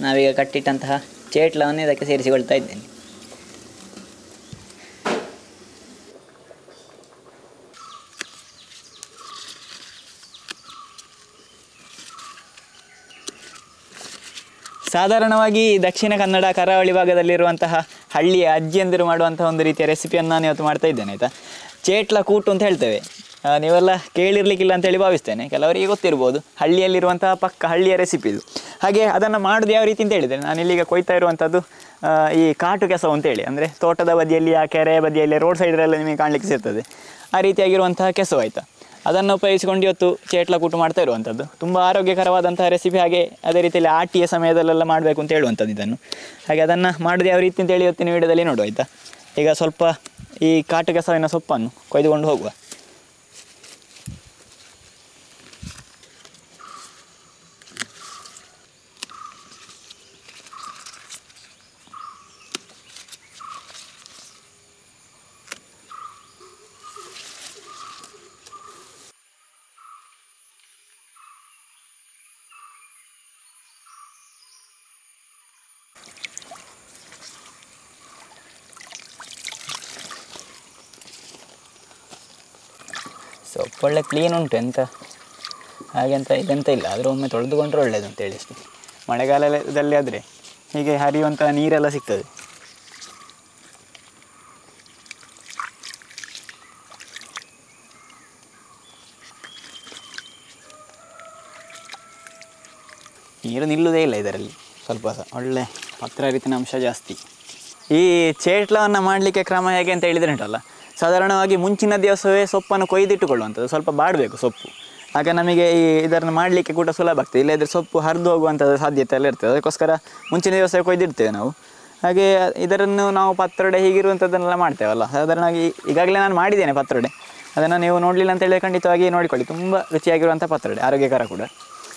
ನಾವೀಗ ಕಟ್ಟಿಟ್ಟಂತಹ ಚೇಟ್ಲವನ್ನು ಇದಕ್ಕೆ ಸೇರಿಸಿಕೊಳ್ತಾ ಇದ್ದೇನೆ. ಸಾಧಾರಣವಾಗಿ ದಕ್ಷಿಣ ಕನ್ನಡ ಕರಾವಳಿ ಭಾಗದಲ್ಲಿರುವಂತಹ ಹಳ್ಳಿಯ ಅಜ್ಜಿಯಂದಿರು ಮಾಡುವಂತಹ ಒಂದು ರೀತಿಯ ರೆಸಿಪಿಯನ್ನು ನಾನು ಇವತ್ತು ಮಾಡ್ತಾ ಇದ್ದೇನೆ ಆಯಿತಾ. ಚೇಟ್ಲ ಕೂಟು ಅಂತ ಹೇಳ್ತೇವೆ, ನೀವೆಲ್ಲ ಕೇಳಿರ್ಲಿಕ್ಕಿಲ್ಲ ಅಂತೇಳಿ ಭಾವಿಸ್ತೇನೆ, ಕೆಲವರಿಗೆ ಗೊತ್ತಿರ್ಬೋದು. ಹಳ್ಳಿಯಲ್ಲಿರುವಂತಹ ಪಕ್ಕ ಹಳ್ಳಿಯ ರೆಸಿಪಿ ಇದು. ಹಾಗೆ ಅದನ್ನು ಮಾಡೋದು ಯಾವ ರೀತಿ ಅಂತ ಹೇಳಿದರೆ, ನಾನಿಲ್ಲೀಗ ಕೊಯ್ತಾ ಇರುವಂಥದ್ದು ಈ ಕಾಟು ಕೆಸವು ಅಂತೇಳಿ, ಅಂದರೆ ತೋಟದ ಬದಿಯಲ್ಲಿ, ಆ ಕೆರೆಯ ಬದಿಯಲ್ಲಿ, ರೋಡ್ ಸೈಡಲ್ಲೆಲ್ಲ ನಿಮಗೆ ಕಾಣಲಿಕ್ಕೆ ಸಿಗ್ತದೆ. ಆ ರೀತಿಯಾಗಿರುವಂತಹ ಕೆಸವು ಆಯಿತಾ. ಅದನ್ನು ಉಪಯೋಗಿಸಿಕೊಂಡು ಇವತ್ತು ಚೇಟ್ಲ ಕೂಟು ಮಾಡ್ತಾ ಇರುವಂಥದ್ದು. ತುಂಬ ಆರೋಗ್ಯಕರವಾದಂತಹ ರೆಸಿಪಿ. ಹಾಗೆ ಅದೇ ರೀತಿಯಲ್ಲಿ ಆಟಿಯ ಸಮಯದಲ್ಲೆಲ್ಲ ಮಾಡಬೇಕು ಅಂತ ಹೇಳುವಂಥದ್ದು ಇದನ್ನು. ಹಾಗೆ ಅದನ್ನು ಮಾಡೋದು ಯಾವ ರೀತಿ ಅಂತೇಳಿ ಇವತ್ತಿನ ವೀಡಿಯೋದಲ್ಲಿ ನೋಡುವ ಆಯಿತಾ. ಈಗ ಸ್ವಲ್ಪ ಈ ಕಾಟು ಕೆಸವಿನ ಸೊಪ್ಪನ್ನು ಕೊಯ್ದುಕೊಂಡು ಹೋಗುವ. ಸೊಪ್ಪು ಒಳ್ಳೆ ಕ್ಲೀನ್ ಉಂಟು, ಎಂತ ಹಾಗೆಂತ ಇದೆಂತ ಇಲ್ಲ. ಆದರೆ ಒಮ್ಮೆ ತೊಳೆದುಕೊಂಡ್ರೆ ಒಳ್ಳೆಯದು ಅಂತೇಳಿ ಅಷ್ಟೇ. ಮಳೆಗಾಲದಲ್ಲಿ ಆದರೆ ಹೀಗೆ ಹರಿಯುವಂಥ ನೀರೆಲ್ಲ ಸಿಗ್ತದೆ. ನೀರು ನಿಲ್ಲುವುದೇ ಇಲ್ಲ ಇದರಲ್ಲಿ ಸ್ವಲ್ಪ ಸಹ, ಒಳ್ಳೆ ಹತ್ತಿರ ರೀತಿಯ ಅಂಶ ಜಾಸ್ತಿ. ಈ ಚೇಟ್ಲವನ್ನು ಮಾಡಲಿಕ್ಕೆ ಕ್ರಮ ಹೇಗೆ ಅಂತ ಹೇಳಿದರೆ ಉಂಟಲ್ಲ, ಸಾಧಾರಣವಾಗಿ ಮುಂಚಿನ ದಿವಸವೇ ಸೊಪ್ಪನ್ನು ಕೊಯ್ದಿಟ್ಟುಕೊಳ್ಳುವಂಥದ್ದು. ಸ್ವಲ್ಪ ಬಾಡಬೇಕು ಸೊಪ್ಪು, ಆಗ ನಮಗೆ ಇದನ್ನು ಮಾಡಲಿಕ್ಕೆ ಕೂಡ ಸುಲಭ ಆಗ್ತದೆ. ಇಲ್ಲದಿದ್ದರೆ ಸೊಪ್ಪು ಹರಿದು ಹೋಗುವಂಥದ್ದು ಸಾಧ್ಯತೆ ಎಲ್ಲ ಇರ್ತದೆ. ಅದಕ್ಕೋಸ್ಕರ ಮುಂಚಿನ ದಿವಸವೇ ಕೊಯ್ದಿಡ್ತೇವೆ ನಾವು. ಹಾಗೆ ಇದನ್ನು ನಾವು ಪತ್ರೊಡೆ ಹೀಗಿರುವಂಥದ್ದನ್ನೆಲ್ಲ ಮಾಡ್ತೇವಲ್ಲ, ಸಾಧಾರಣವಾಗಿ ಈಗಾಗಲೇ ನಾನು ಮಾಡಿದ್ದೇನೆ ಪತ್ರೊಡೆ. ಅದನ್ನು ನೀವು ನೋಡಲಿಲ್ಲ ಅಂತೇಳಿ ಖಂಡಿತವಾಗಿ ನೋಡಿಕೊಳ್ಳಿ. ತುಂಬ ರುಚಿಯಾಗಿರುವಂಥ ಪತ್ರೊಡೆ, ಆರೋಗ್ಯಕರ ಕೂಡ.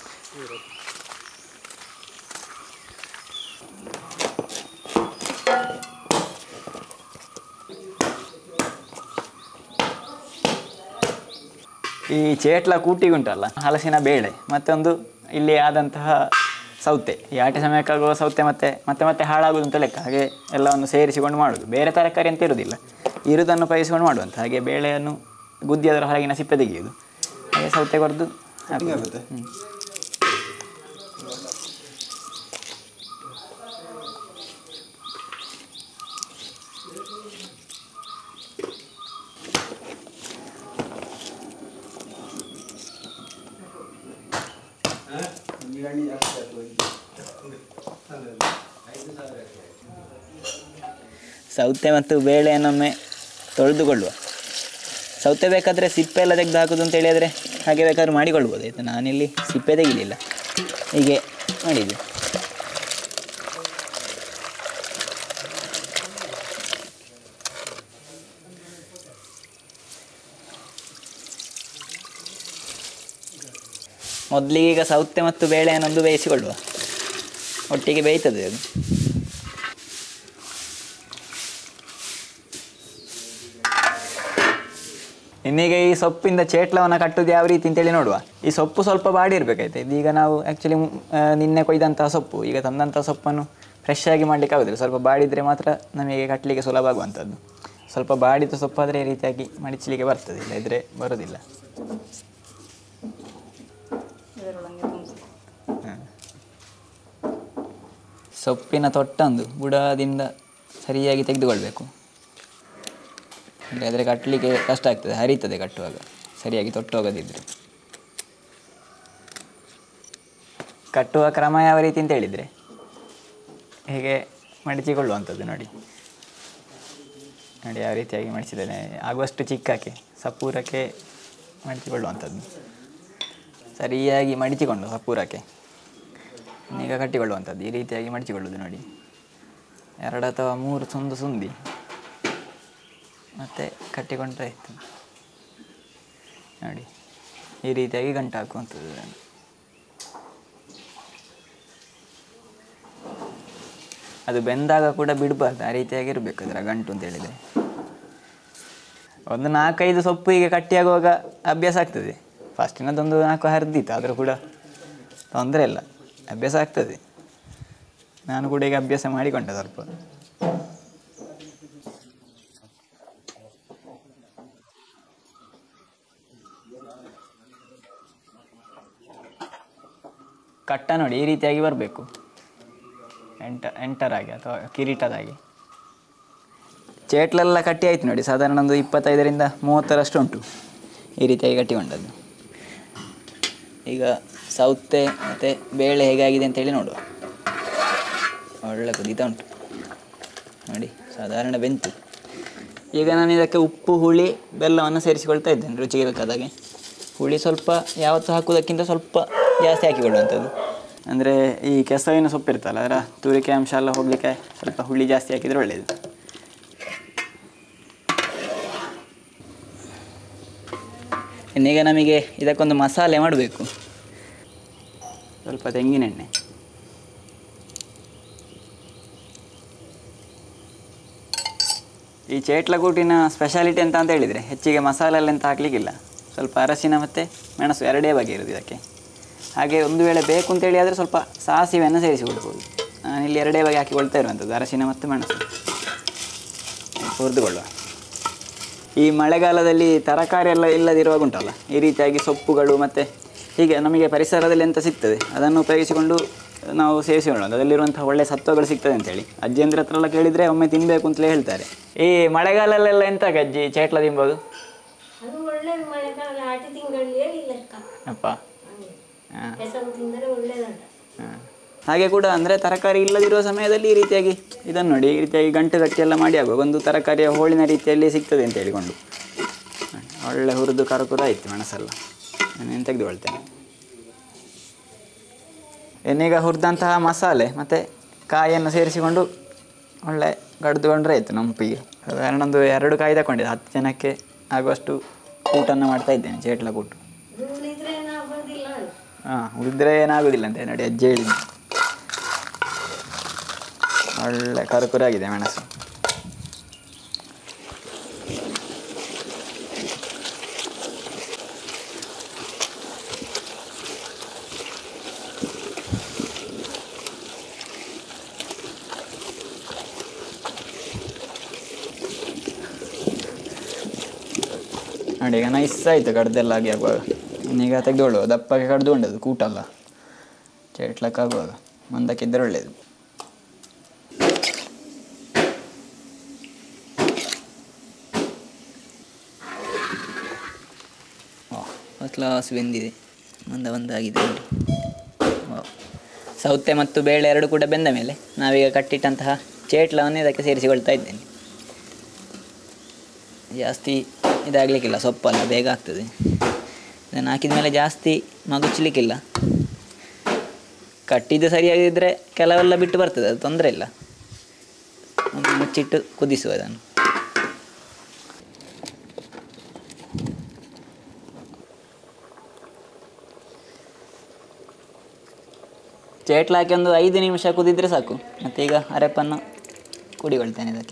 ಈ ಚೇಟ್ಲ ಕೂಟಿಗುಂಟಲ್ಲ, ಹಲಸಿನ ಬೇಳೆ ಮತ್ತೊಂದು ಇಲ್ಲಿ ಆದಂತಹ ಸೌತೆ, ಈ ಆಟಿ ಸಮಯಕ್ಕಾಗುವ ಸೌತೆ ಮತ್ತೆ ಮತ್ತೆ ಹಾಳಾಗೋದು ಅಂತ ಲೆಕ್ಕ. ಹಾಗೆ ಎಲ್ಲವನ್ನು ಸೇರಿಸಿಕೊಂಡು ಮಾಡೋದು. ಬೇರೆ ತರಕಾರಿ ಅಂತ ಇರೋದಿಲ್ಲ, ಇರುವುದನ್ನು ಉಪಯೋಗಿಸಿಕೊಂಡು ಮಾಡುವಂಥ. ಹಾಗೆ ಬೇಳೆಯನ್ನು ಗುದ್ದಿ ಅದರ ಹೊರಗಿನ ಸಿಪ್ಪೆ ತೆಗೆಯೋದು, ಹಾಗೆ ಸೌತೆ ಕೊರೆದು ಹಾಕುತ್ತೆ. ಸೌತೆ ಮತ್ತು ಬೇಳೆಯನ್ನೊಮ್ಮೆ ತೊಳೆದುಕೊಳ್ಳುವ. ಸೌತೆ ಬೇಕಾದರೆ ಸಿಪ್ಪೆ ಎಲ್ಲ ತೆಗೆದು ಹಾಕೋದು ಅಂತ ಹೇಳಿದರೆ ಹಾಗೆ ಬೇಕಾದ್ರೂ ಮಾಡಿಕೊಳ್ಬೋದು ಆಯಿತಾ. ನಾನಿಲ್ಲಿ ಸಿಪ್ಪೆ ತೆಗಿಲಿಲ್ಲ, ಹೀಗೆ ಮಾಡಿದ್ದು. ಮೊದಲಿಗೆ ಈಗ ಸೌತೆ ಮತ್ತು ಬೇಳೆಯನ್ನೊಂದು ಬೇಯಿಸಿಕೊಳ್ಳುವ, ಒಟ್ಟಿಗೆ ಬೇಯ್ತದೆ ಅದು. ಇನ್ನೀಗ ಈ ಸೊಪ್ಪಿಂದ ಚೇಟ್ಲವನ್ನು ಕಟ್ಟೋದು ಯಾವ ರೀತಿ ಅಂತೇಳಿ ನೋಡುವ. ಈ ಸೊಪ್ಪು ಸ್ವಲ್ಪ ಬಾಡಿರಬೇಕಾಯ್ತು. ಇದೀಗ ನಾವು ಆ್ಯಕ್ಚುಲಿ ನಿನ್ನೆ ಕೊಯ್ದಂತಹ ಸೊಪ್ಪು, ಈಗ ತಂದಂಥ ಸೊಪ್ಪನ್ನು ಫ್ರೆಶ್ ಆಗಿ ಮಾಡಲಿಕ್ಕೆ ಆಗೋದಿಲ್ಲ. ಸ್ವಲ್ಪ ಬಾಡಿದರೆ ಮಾತ್ರ ನಮಗೆ ಕಟ್ಟಲಿಕ್ಕೆ ಸುಲಭ ಆಗುವಂಥದ್ದು. ಸ್ವಲ್ಪ ಬಾಡಿದ ಸೊಪ್ಪಾದರೆ ಈ ರೀತಿಯಾಗಿ ಮಡಿಚಲಿಕ್ಕೆ ಬರ್ತದೆ, ಇಲ್ಲ ಇದ್ದರೆ ಬರೋದಿಲ್ಲ. ಸೊಪ್ಪಿನ ತೊಟ್ಟೊಂದು ಬುಡದಿಂದ ಸರಿಯಾಗಿ ತೆಗೆದುಕೊಳ್ಬೇಕು, ಇಲ್ಲದ್ರೆ ಕಟ್ಟಲಿಕ್ಕೆ ಕಷ್ಟ ಆಗ್ತದೆ, ಹರಿತದೆ ಕಟ್ಟುವಾಗ ಸರಿಯಾಗಿ ತೊಟ್ಟೋಗೋದಿದ್ರೆ. ಕಟ್ಟುವ ಕ್ರಮ ಯಾವ ರೀತಿ ಅಂತ ಹೇಳಿದರೆ ಹೀಗೆ ಮಡಿಚಿಕೊಳ್ಳುವಂಥದ್ದು. ನೋಡಿ ನೋಡಿ ಯಾವ ರೀತಿಯಾಗಿ ಮಡಿಸಿದ್ದೇನೆ, ಆಗುವಷ್ಟು ಚಿಕ್ಕಕ್ಕೆ ಸಪೂರಕ್ಕೆ ಮಡಿಚಿಕೊಳ್ಳುವಂಥದ್ದು. ಸರಿಯಾಗಿ ಮಡಿಚಿಕೊಂಡು ಸಪೂರಕ್ಕೆ ಈಗ ಕಟ್ಟಿಕೊಳ್ಳುವಂಥದ್ದು. ಈ ರೀತಿಯಾಗಿ ಮಡಿಚಿಕೊಳ್ಳೋದು. ನೋಡಿ 2 ಅಥವಾ 3 ಸುಂದಿ ಮತ್ತು ಕಟ್ಟಿಕೊಂಡ್ರೆ ಆಯಿತು. ನೋಡಿ ಈ ರೀತಿಯಾಗಿ ಗಂಟು ಹಾಕುವಂಥದ್ದು. ಅದು ಬೆಂದಾಗ ಕೂಡ ಬಿಡಬಾರ್ದು, ಆ ರೀತಿಯಾಗಿ ಇರಬೇಕು ಅದರ ಗಂಟು ಅಂತ ಹೇಳಿದರೆ. ಒಂದು 4-5 ಸೊಪ್ಪು ಹೀಗೆ ಕಟ್ಟಿಯಾಗುವಾಗ ಅಭ್ಯಾಸ ಆಗ್ತದೆ. ಫಸ್ಟಿನದೊಂದು 4 ಹರಿದಿತ್ತು, ಆದರೂ ಕೂಡ ತೊಂದರೆ ಇಲ್ಲ, ಅಭ್ಯಾಸ ಆಗ್ತದೆ. ನಾನು ಕೂಡ ಈಗ ಅಭ್ಯಾಸ ಮಾಡಿಕೊಂಡೆ ಸ್ವಲ್ಪ. ಕಟ್ಟ ನೋಡಿ ಈ ರೀತಿಯಾಗಿ ಬರಬೇಕು, ಎಂಟರಾಗಿ ಅಥವಾ ಕಿರೀಟದಾಗಿ. ಚೇಟ್ಲೆಲ್ಲ ಕಟ್ಟಿ ಆಯ್ತು ನೋಡಿ, ಸಾಧಾರಣ ಒಂದು 25ರಿಂದ 30ರಷ್ಟು ಉಂಟು ಈ ರೀತಿಯಾಗಿ ಕಟ್ಟಿಕೊಂಡದ್ದು. ಈಗ ಸೌತೆ ಮತ್ತು ಬೇಳೆ ಹೇಗಾಗಿದೆ ಅಂತೇಳಿ ನೋಡುವ. ಒಳ್ಳೆ ಕುದೀತಾ ಉಂಟು ನೋಡಿ, ಸಾಧಾರಣ ಬೆಂತು. ಈಗ ನಾನು ಇದಕ್ಕೆ ಉಪ್ಪು, ಹುಳಿ, ಬೆಲ್ಲವನ್ನು ಸೇರಿಸಿಕೊಳ್ತಾ ಇದ್ದೇನೆ ರುಚಿಗೆ ಬೇಕಾದಾಗೆ. ಹುಳಿ ಸ್ವಲ್ಪ ಯಾವತ್ತೂ ಹಾಕೋದಕ್ಕಿಂತ ಸ್ವಲ್ಪ ಜಾಸ್ತಿ ಹಾಕಿಕೊಳ್ಳುವಂಥದ್ದು. ಅಂದರೆ ಈ ಕೆಸವಿನ ಸೊಪ್ಪು ಇರ್ತಲ್ಲ, ಅದರ ತೂರಿಕೆ ಅಂಶ ಎಲ್ಲ ಹೋಗಲಿಕ್ಕೆ ಸ್ವಲ್ಪ ಹುಳಿ ಜಾಸ್ತಿ ಹಾಕಿದರೆ ಒಳ್ಳೆಯದು. ಇನ್ನೀಗ ನಮಗೆ ಇದಕ್ಕೊಂದು ಮಸಾಲೆ ಮಾಡಬೇಕು. ಸ್ವಲ್ಪ ತೆಂಗಿನೆಣ್ಣೆ, ಈ ಚೇಟ್ಲಕೂಟಿನ ಸ್ಪೆಷಾಲಿಟಿ ಅಂತ ಹೇಳಿದರೆ ಹೆಚ್ಚಿಗೆ ಮಸಾಲೆ ಎಲ್ಲ ಎಂತ ಹಾಕಲಿಕ್ಕಿಲ್ಲ. ಸ್ವಲ್ಪ ಅರಸಿನ ಮತ್ತು ಮೆಣಸು ಎರಡೇ ಬಗೆ ಇರೋದು ಇದಕ್ಕೆ. ಹಾಗೆ ಒಂದು ವೇಳೆ ಬೇಕು ಅಂತೇಳಿ ಆದರೆ ಸ್ವಲ್ಪ ಸಾಸಿವೆಯನ್ನು ಸೇರಿಸಿಕೊಳ್ಬೋದು. ನಾನಿಲ್ಲಿ ಎರಡೇ ಬಗೆ ಹಾಕಿಕೊಳ್ತಾ ಇರುವಂಥದ್ದು, ಅರಸಿನ ಮತ್ತು ಮೆಣಸು. ಹುರಿದುಕೊಳ್ಳುವ. ಈ ಮಳೆಗಾಲದಲ್ಲಿ ತರಕಾರಿ ಎಲ್ಲ ಇಲ್ಲದಿರುವಾಗ ಉಂಟಲ್ಲ, ಈ ರೀತಿಯಾಗಿ ಸೊಪ್ಪುಗಳು ಮತ್ತು ಹೀಗೆ ನಮಗೆ ಪರಿಸರದಲ್ಲಿ ಎಂತ ಸಿಗ್ತದೆ ಅದನ್ನು ಉಪಯೋಗಿಸಿಕೊಂಡು ನಾವು ಸೇವಿಸಿಕೊಳ್ಳೋದು. ಅದರಲ್ಲಿರುವಂಥ ಒಳ್ಳೆಯ ಸತ್ವಗಳು ಸಿಗ್ತದೆ ಅಂತೇಳಿ ಅಜ್ಜಿಯಂದ್ರ ಹತ್ರ ಎಲ್ಲ ಕೇಳಿದರೆ ಒಮ್ಮೆ ತಿನ್ನಬೇಕು ಅಂತಲೇ ಹೇಳ್ತಾರೆ. ಈ ಮಳೆಗಾಲಲ್ಲೆಲ್ಲ ಎಂತ ಅಜ್ಜಿ ಚೇಟ್ಲ ತಿನ್ಬೋದು? ಅಪ್ಪ ಹಾಗೆ ಕೂಡ ಅಂದರೆ ತರಕಾರಿ ಇಲ್ಲದಿರುವ ಸಮಯದಲ್ಲಿ ಈ ರೀತಿಯಾಗಿ ಇದನ್ನು ನೋಡಿ, ಈ ರೀತಿಯಾಗಿ ಗಂಟು ಗಟ್ಟಿ ಎಲ್ಲ ಮಾಡಿ ಆಗುವಾಗ ಒಂದು ತರಕಾರಿಯ ಹೋಳಿನ ರೀತಿಯಲ್ಲಿ ಸಿಗ್ತದೆ ಅಂತ ಹೇಳಿಕೊಂಡು ಒಳ್ಳೆ ಹುರಿದು ಕರಕುರಾಯಿತು ಮೆಣಸೆಲ್ಲ. ನಾನು ತೆಗೆದುಕೊಳ್ತೇನೆ. ಇನ್ನೀಗ ಹುರಿದಂತಹ ಮಸಾಲೆ ಮತ್ತು ಕಾಯಿಯನ್ನು ಸೇರಿಸಿಕೊಂಡು ಒಳ್ಳೆ ಗಡ್ದುಕೊಂಡ್ರೆ ಆಯಿತು ನಂಪಿಗೆ. ಸಾಧಾರಣ ಒಂದು 2 ಕಾಯಿ ತಗೊಂಡಿದ್ದೆ, 10 ಜನಕ್ಕೆ ಆಗುವಷ್ಟು ಊಟನ್ನು ಮಾಡ್ತಾ ಇದ್ದೇನೆ, ಚೇಟ್ಲ ಕೂಟು. ಉಳಿದ್ರೆ ಏನಾಗೋದಿಲ್ಲ ಅಂತ ನೋಡಿ ಅಜ್ಜಿ ಹೇಳಿದ್ದು. ಒಳ್ಳೆ ಕರಕುರಾಗಿದೆ ಮೆಣಸು. ನೋಡಿ ಈಗ ನೈಸ್ ಆಯಿತು ಕಡ್ದೆಲ್ಲ ಆಗಿ ಆಗುವಾಗ. ಈಗ ತೆಗೆದುಕೊಳ್ಳುವ, ದಪ್ಪಗೆ ಕಡ್ದುಕೊಂಡದ್ದು ಕೂಟಲ್ಲ ಚೇಟ್ಲಕ್ಕಾಗುವಾಗ ಮಂದಕ್ಕಿದ್ದರೆ ಒಳ್ಳೆಯದು. ಕ್ಲಾಸ್ ಬೆಂದಿದೆ, ಮಂದಾಗಿದೆ ನೋಡಿ. ಸೌತೆ ಮತ್ತು ಬೇಳೆ ಎರಡು ಕೂಡ ಬೆಂದ ಮೇಲೆ ನಾವೀಗ ಕಟ್ಟಿಟ್ಟಂತಹ ಚೇಟ್ಲವನ್ನು ಇದಕ್ಕೆ ಸೇರಿಸಿಕೊಳ್ತಾ ಇದ್ದೇನೆ. ಜಾಸ್ತಿ ಇದಾಗಲಿಕ್ಕಿಲ್ಲ, ಸೊಪ್ಪಲ್ಲ ಬೇಗ ಆಗ್ತದೆ. ಇದನ್ನು ಹಾಕಿದ ಮೇಲೆ ಜಾಸ್ತಿ ಮಗುಚಲಿಕ್ಕಿಲ್ಲ. ಕಟ್ಟಿದ್ದು ಸರಿಯಾಗಿದ್ದರೆ ಕೆಲವೆಲ್ಲ ಬಿಟ್ಟು ಬರ್ತದೆ, ಅದು ತೊಂದರೆ ಇಲ್ಲ. ಒಂದು ಮುಚ್ಚಿಟ್ಟು ಕುದಿಸುವ ಅದನ್ನು. ಚೇಟ್ಲ ಹಾಕಿ ಒಂದು 5 ನಿಮಿಷ ಕುದಿದ್ರೆ ಸಾಕು. ಮತ್ತು ಈಗ ಅರೆಪನ್ನು ಕುಡಿಕೊಳ್ತೇನೆ ಇದಕ್ಕೆ.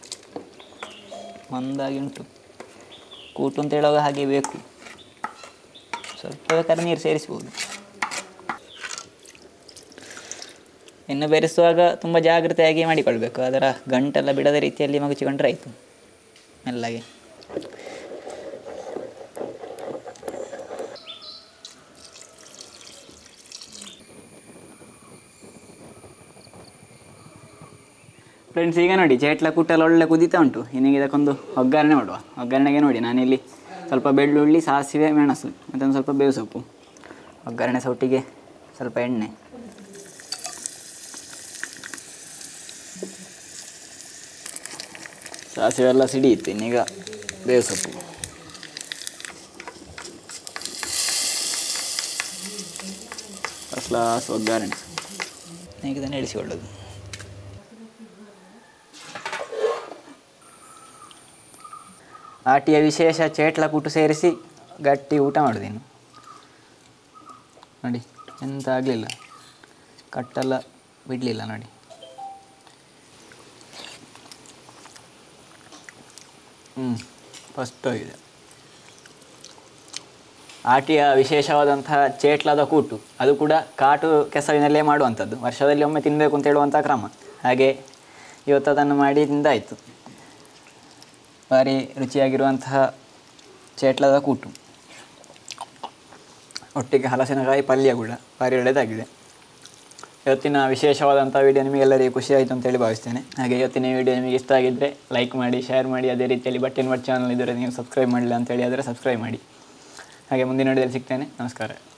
ಮಂದಾಗಿ ಉಂಟು ಕೂಟು ಅಂತ ಹೇಳುವಾಗ ಹಾಗೆ ಬೇಕು. ಸ್ವಲ್ಪ ಬೇಕಾದ್ರೆ ನೀರು ಸೇರಿಸ್ಬೋದು. ಇನ್ನು ಬೆರೆಸುವಾಗ ತುಂಬ ಜಾಗ್ರತೆಯಾಗಿ ಮಾಡಿಕೊಳ್ಬೇಕು. ಅದರ ಗಂಟೆಲ್ಲ ಬಿಡದ ರೀತಿಯಲ್ಲಿ ಮಗುಚಿಕೊಂಡ್ರೆ ಆಯಿತು ಮೆಲ್ಲಗೆ. ಫ್ರೆಂಡ್ಸ್, ಈಗ ನೋಡಿ ಚೇಟ್ಲ ಕೂಟೆಲ್ಲ ಒಳ್ಳೆ ಕುದೀತಾ ಉಂಟು. ಇನ್ನೀಗ ಇದಕ್ಕೊಂದು ಒಗ್ಗರಣೆ ಮಾಡುವ. ಒಗ್ಗರಣೆಗೆ ನೋಡಿ ನಾನಿಲ್ಲಿ ಸ್ವಲ್ಪ ಬೆಳ್ಳುಳ್ಳಿ, ಸಾಸಿವೆ, ಮೆಣಸು ಮತ್ತು ಒಂದು ಸ್ವಲ್ಪ ಬೇವು ಸೊಪ್ಪು, ಒಗ್ಗರಣೆ ಸೊಟ್ಟಿಗೆ ಸ್ವಲ್ಪ ಎಣ್ಣೆ, ಸಾಸಿವೆ ಎಲ್ಲ ಸಿಡಿಯಿತ್ತು. ಇನ್ನೀಗ ಬೇವು ಸೊಪ್ಪು, ಫಸ್ಟ್ ಕ್ಲಾಸ್ ಒಗ್ಗರಣೆ. ಈಗ ಇದನ್ನು ಇಳಿಸಿಕೊಳ್ಳೋದು. ಆಟಿಯ ವಿಶೇಷ ಚೇಟ್ಲ ಕೂಟು ಸೇರಿಸಿ ಗಟ್ಟಿ ಊಟ ಮಾಡೋದೇನು ನೋಡಿ. ಎಂತ ಆಗಲಿಲ್ಲ, ಕಟ್ಟೆಲ್ಲ ಬಿಡಲಿಲ್ಲ ನೋಡಿ. ಫಸ್ಟ್ ಆಗಿದೆ. ಆಟಿಯ ವಿಶೇಷವಾದಂತಹ ಚೇಟ್ಲದ ಕೂಟು, ಅದು ಕೂಡ ಕಾಟು ಕೆಸವಿನಲ್ಲೇ ಮಾಡುವಂಥದ್ದು, ವರ್ಷದಲ್ಲಿ ಒಮ್ಮೆ ತಿನ್ನಬೇಕು ಅಂತ ಹೇಳುವಂಥ ಕ್ರಮ. ಹಾಗೆ ಇವತ್ತು ಅದನ್ನು ಮಾಡಿ ತಿಂದಾಯಿತು. ಭಾರಿ ರುಚಿಯಾಗಿರುವಂತಹ ಚೇಟ್ಲದ ಕೂಟು, ಒಟ್ಟಿಗೆ ಹಲಸಿನಕಾಯಿ ಪಲ್ಯ ಕೂಡ ಭಾರಿ ಒಳ್ಳೆಯದಾಗಿದೆ. ಇವತ್ತಿನ ವಿಶೇಷವಾದಂಥ ವಿಡಿಯೋ ನಿಮಗೆಲ್ಲರಿಗೂ ಖುಷಿ ಆಯಿತು ಅಂತೇಳಿ ಭಾವಿಸ್ತೇನೆ. ಹಾಗೆ ಇವತ್ತಿನ ವಿಡಿಯೋ ನಿಮಗೆ ಇಷ್ಟ ಆಗಿದ್ದರೆ ಲೈಕ್ ಮಾಡಿ, ಶೇರ್ ಮಾಡಿ. ಅದೇ ರೀತಿಯಲ್ಲಿ ಬಟ್ ಇನ್ ಬಟ್ ಚಾನಲ್ ಇದ್ದರೆ ನೀವು ಸಬ್ಸ್ಕ್ರೈಬ್ ಮಾಡಿಲ್ಲ ಅಂತೇಳಿ ಆದರೆ ಸಬ್ಸ್ಕ್ರೈಬ್ ಮಾಡಿ. ಹಾಗೆ ಮುಂದಿನ ವಿಡಿಯೋದಲ್ಲಿ ಸಿಗ್ತೇನೆ. ನಮಸ್ಕಾರ.